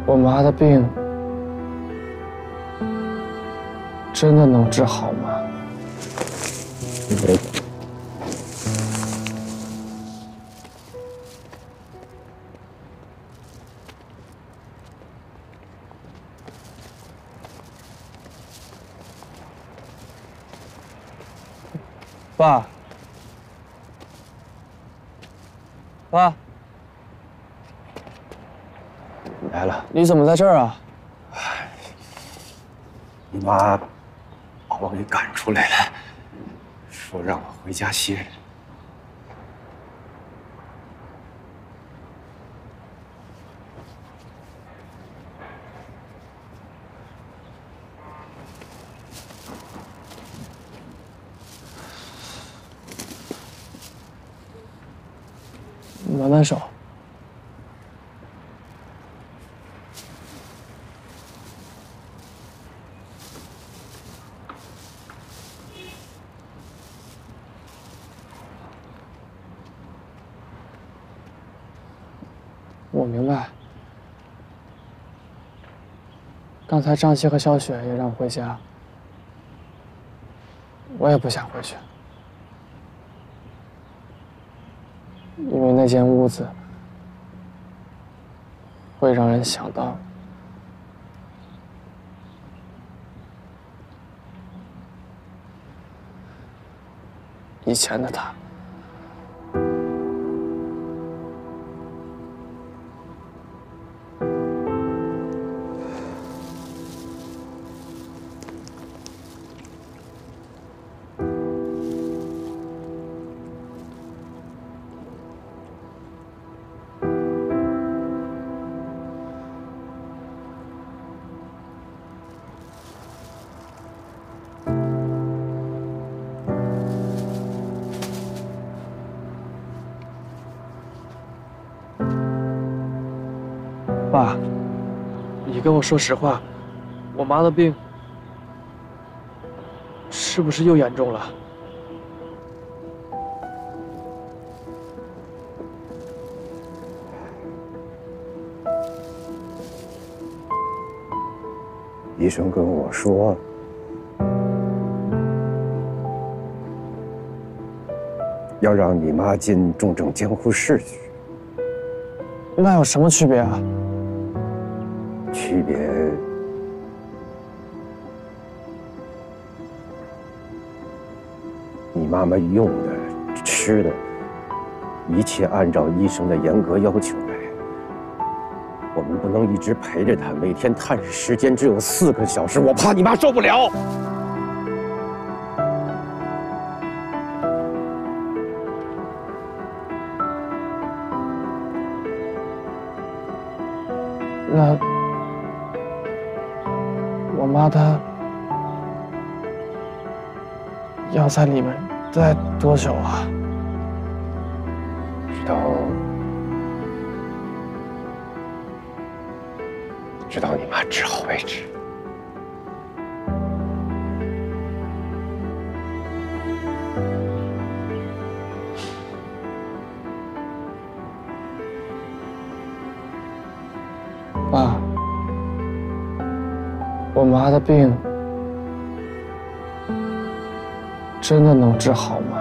我妈的病真的能治好吗？爸，爸， 来了， 你怎么在这儿啊？ 你妈把我给赶出来了，说让我回家歇着。 慢慢手。我明白，刚才张琪和小雪也让我回家，我也不想回去，因为那间屋子会让人想到以前的他。爸，你跟我说实话，我妈的病是不是又严重了？ 医生跟我说，要让你妈进重症监护室去。 那有什么区别啊？ 区别，你妈妈用的、吃的，一切按照医生的严格要求来。我们不能一直陪着她，每天探视时间只有4个小时，我怕你妈受不了。 那我妈她要在里面待多久啊？ 直到你妈治好为止。 爸，我妈的病真的能治好吗？